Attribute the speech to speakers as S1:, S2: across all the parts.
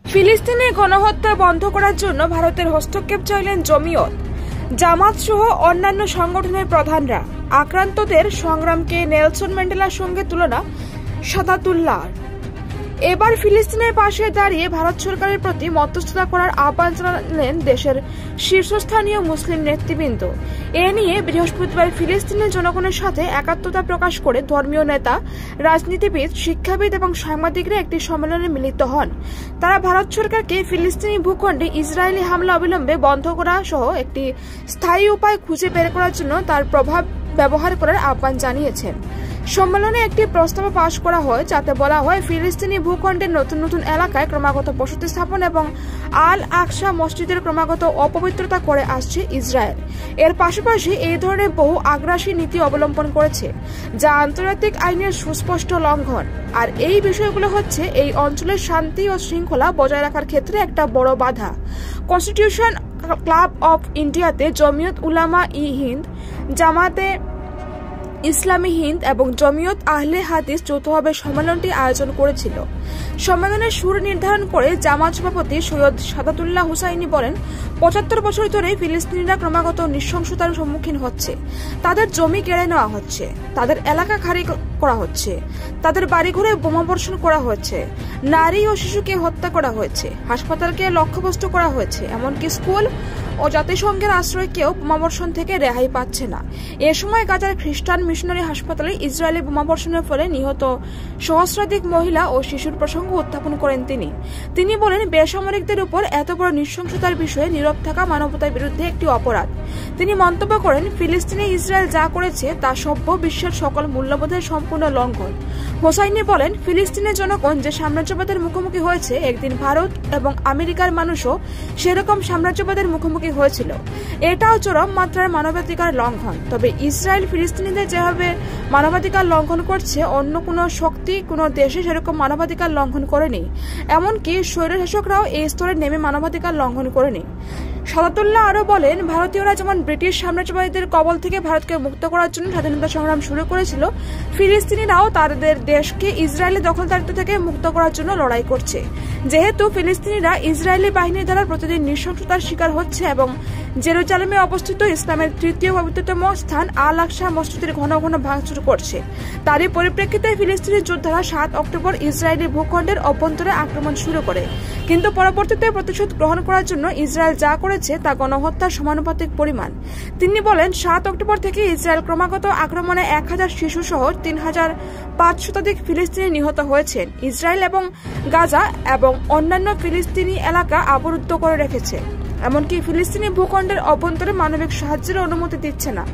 S1: ফিলিস্তিনে গণহত্যা বন্ধ করার জন্য ভারতের হস্তক্ষেপ চাইলেন জমিয়ত, জামাত সহ অন্যান্য সংগঠনের প্রধানরা। আক্রান্তদের সংগ্রামকে নেলসন ম্যান্ডেলার সঙ্গে তুলনা সাদাতুল্লাহ। এবার ফিলিস্তিনের পাশে দাঁড়িয়ে ভারত সরকারের প্রতি মধ্যস্থতা করার আহ্বান জানালেন দেশের শীর্ষস্থানীয় মুসলিম নেতৃবৃন্দ। এ নিয়ে বৃহস্পতিবার ফিলিস্তিনের জনগণের সাথে একাত্মতা প্রকাশ করে ধর্মীয় নেতা, রাজনীতিবিদ, শিক্ষাবিদ এবং সাংবাদিকরা একটি সম্মেলনে মিলিত হন। তারা ভারত সরকারকে ফিলিস্তিনি ভূখণ্ডে ইসরায়েলি হামলা অবিলম্বে বন্ধ করা সহ একটি স্থায়ী উপায় খুঁজে বের করার জন্য তার প্রভাব ব্যবহার করার আহ্বান জানিয়েছেন। সম্মেলনে একটি প্রস্তাব পাশ করা হয় যাতে বলা হয় ফিলিস্তিনি ভূখণ্ডের নতুন নতুন এলাকায় ক্রমাগত বসতি স্থাপন এবং আল আকসা মসজিদের ক্রমাগত অপবিত্রতা করে আসছে ইসরায়েল। এর পাশাপাশি এই ধরনের বহু আগ্রাসী নীতি অবলম্বন করেছে, যা আন্তর্জাতিক আইনের সুস্পষ্ট লঙ্ঘন। আর এই বিষয়গুলো হচ্ছে এই অঞ্চলের শান্তি ও শৃঙ্খলা বজায় রাখার ক্ষেত্রে একটা বড় বাধা। কনস্টিটিউশন ক্লাব অফ ইন্ডিয়াতে জমিয়ত উলামা ই হিন্দ, জামাতে ইসলামী হিন্দ এবং জমিয়ত আহলে হাদিস যৌথভাবে সম্মেলনটি আয়োজন করেছিল। সম্মেলনের সুর নির্ধারণ করে জামাত সভাপতি সৈয়দ সাদাতুল্লাহ হুসাইনি বলেন, ৭৫ বছর ধরে ফিলিস্তিনিরা ক্রমাগত নৃশংসতার সম্মুখীন হচ্ছে। তাদের জমি কেড়ে নেওয়া হচ্ছে, তাদের এলাকা খালি করা হচ্ছে, তাদের বাড়িঘরে বোমাবর্ষণ করা হয়েছে, নারী ও শিশুকে হত্যা করা হয়েছে, হাসপাতালকে লক্ষ্যবস্তু করা হয়েছে, এমনকি স্কুল ও জাতিসংঘের আশ্রয়কেও বোমাবর্ষণ থেকে রেহাই পাচ্ছে না। এ সময় গাজার খ্রিস্টান মিশনারি হাসপাতালে ইসরায়েলি বোমাবর্ষণের ফলে নিহত সহস্রাধিক মহিলা ও শিশুর প্রসঙ্গ উত্থাপন করেন তিনি বলেন, বেসামরিকদের উপর এত বড় নৃশংসতার বিষয়ে নীরব থাকা মানবতার বিরুদ্ধে একটি অপরাধ। তিনি মন্তব্য করেন, ফিলিস্তিনে ইসরায়েল যা করেছে তা সভ্য বিশ্বের সকল মূল্যবোধের সম্পূর্ণ লঙ্ঘন। হোসাইনি বলেন, ফিলিস্তিনের জনগণ যে সাম্রাজ্যবাদের মুখোমুখি হয়েছে, একদিন ভারত এবং আমেরিকার মানুষও সেরকম সাম্রাজ্যবাদের মুখোমুখি হয়েছিল। এটাও চরম মাত্রার মানবাধিকার লঙ্ঘন। তবে ইসরায়েল ফিলিস্তিনিদের যেভাবে মানবাধিকার লঙ্ঘন করছে, অন্য কোনো শক্তি কোনো দেশে সেরকম মানবাধিকার লঙ্ঘন করেনি। এমনকি স্বৈরশাসকরাও এই স্তরে নেমে মানবাধিকার লঙ্ঘন করেনি। সাদাতুল্লাহ আরও বলেন, ভারতীয়রা যেমন ব্রিটিশ সাম্রাজ্যবাদীদের কবল থেকে ভারতকে মুক্ত করার জন্য স্বাধীনতা সংগ্রাম শুরু করেছিল, ফিলিস্তিনিরাও তাদের দেশকে ইসরায়েলি দখলদারিত্ব থেকে মুক্ত করার জন্য লড়াই করছে। যেহেতু ফিলিস্তিনিরা ইসরায়েলি বাহিনীর দ্বারা প্রতিদিন নৃশংসতার শিকার হচ্ছে এবং জেরুজালেমে অবস্থিত ইসলামের তৃতীয় পবিত্রতম স্থান আল আকসা মসজিদের ঘন ঘন ভাঙচুর করছে, তারই পরিপ্রেক্ষিতে ফিলিস্তিনি যোদ্ধারা ৭ অক্টোবর ইসরায়েলি ভূখণ্ডের অভ্যন্তরে আক্রমণ শুরু করে। কিন্তু পরবর্তীতে প্রতিশোধ গ্রহণ করার জন্য ইসরায়েল যা করেছে তা গণহত্যার সমানুপাতিক পরিমাণ। তিনি বলেন, ৭ অক্টোবর থেকে ইসরায়েল ক্রমাগত আক্রমণে ১,০০০ শিশু সহ ৩,৫০০ শতাধিক ফিলিস্তিনি নিহত হয়েছেন। ইসরায়েল এবং গাজা এবং অন্যান্য ফিলিস্তিনি এলাকা অবরুদ্ধ করে রেখেছে, এমনকি ফিলিস্তিনি ভূখণ্ডের অভ্যন্তরে মানবিক সাহায্যের অনুমতি দিচ্ছে না।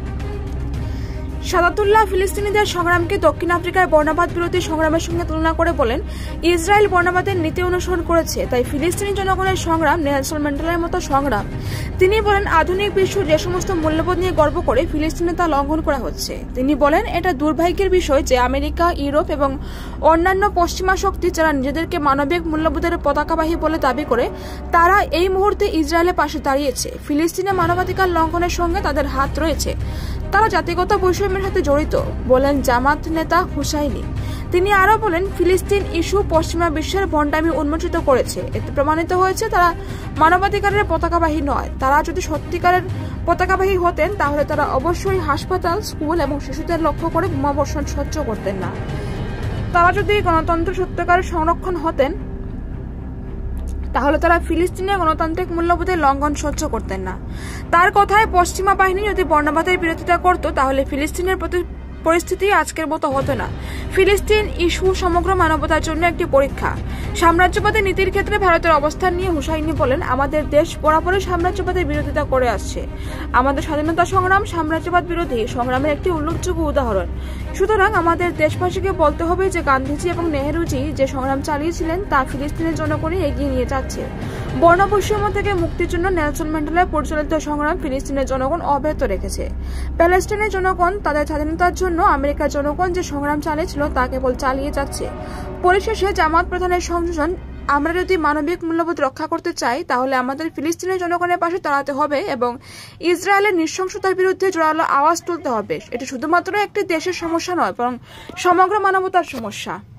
S1: সাদাতুল্লাহ ফিলিস্তিনিদের সংগ্রামকে দক্ষিণ আফ্রিকার বর্ণবাদ বিরোধী সংগ্রামের সঙ্গে তুলনা করে বলেন, ইসরায়েল বর্ণবাদের নীতি অনুসরণ করেছে, তাই ফিলিস্তিনি জনগণের সংগ্রাম নেলসন ম্যান্ডেলার মতো সংগ্রাম। তিনি বলেন, আধুনিক বিশ্ব যে সমস্ত মূল্যবোধ নিয়ে গর্ব করে, ফিলিস্তিনে তা লঙ্ঘন করা হচ্ছে। তিনি বলেন, এটা দুর্ভাগ্যের বিষয় যে আমেরিকা, ইউরোপ এবং অন্যান্য পশ্চিমা শক্তি যারা নিজেদেরকে মানবিক মূল্যবোধের পতাকাবাহী বলে দাবি করে, তারা এই মুহূর্তে ইসরায়েলের পাশে দাঁড়িয়েছে। ফিলিস্তিনে মানবাধিকার লঙ্ঘনের সঙ্গে তাদের হাত রয়েছে, তারা জাতিগত বৈষম্যের সাথে জড়িত, বলেন জামাত নেতা হুসাইনি। তিনি আরও বলেন, ফিলিস্তিন ইস্যু পশ্চিমা বিশ্বের ভণ্ডামি উন্মোচিত করেছে। এতে প্রমাণিত হয়েছে তারা মানবাধিকারের পতাকাবাহী নয়। তারা যদি সত্যিকারের পতাকাবাহী হতেন, তাহলে তারা অবশ্যই হাসপাতাল, স্কুল এবং শিশুদের লক্ষ্য করে বোমাবর্ষণ সহ্য করতেন না। তারা যদি গণতন্ত্র সত্যিকারের সংরক্ষণ হতেন, তাহলে তারা ফিলিস্তিনের গণতান্ত্রিক মূল্যবোধের লঙ্ঘন সহ্য করতেন না। তার কথায়, পশ্চিমা বাহিনী যদি বর্ণবাদের বিরোধিতা করত, তাহলে ফিলিস্তিনের পরিস্থিতি আজকের মতো হতো না। ফিলিস্তিন ইস্যু সমগ্র মানবতার জন্য একটি পরীক্ষা। সাম্রাজ্যবাদী নীতির ক্ষেত্রে ভারতের অবস্থান নিয়ে হুসাইনি বলেন, আমাদের দেশ বরাবরই সাম্রাজ্যবাদের বিরোধিতা করে আসছে। আমাদের স্বাধীনতা সংগ্রাম সাম্রাজ্যবাদ বিরোধী সংগ্রামের একটি উল্লেখযোগ্য উদাহরণ। সুতরাং আমাদের দেশবাসীকে বলতে হবে যে গান্ধীজি এবং নেহরুজি যে সংগ্রাম চালিয়েছিলেন তা ফিলিস্তিনের জনগণই এগিয়ে নিয়ে যাচ্ছে। বর্ণবৈষম্য থেকে মুক্তির জন্য নেলসন ম্যান্ডেলার পরিচালিত সংগ্রাম ফিলিস্তিনের জনগণ অব্যাহত রেখেছে। প্যালেস্টাইনের জনগণ তাদের স্বাধীনতার জন্য আমেরিকার জনগণ যে সংগ্রাম চালিয়েছিল তা কেবল চালিয়ে যাচ্ছে। পরিশেষে জামাত প্রধানের সংযোজন, আমরা যদি মানবিক মূল্যবোধ রক্ষা করতে চাই, তাহলে আমাদের ফিলিস্তিনের জনগণের পাশে দাঁড়াতে হবে এবং ইসরায়েলের নৃশংসতার বিরুদ্ধে জোরালো আওয়াজ তুলতে হবে। এটি শুধুমাত্র একটি দেশের সমস্যা নয়, বরং সমগ্র মানবতার সমস্যা।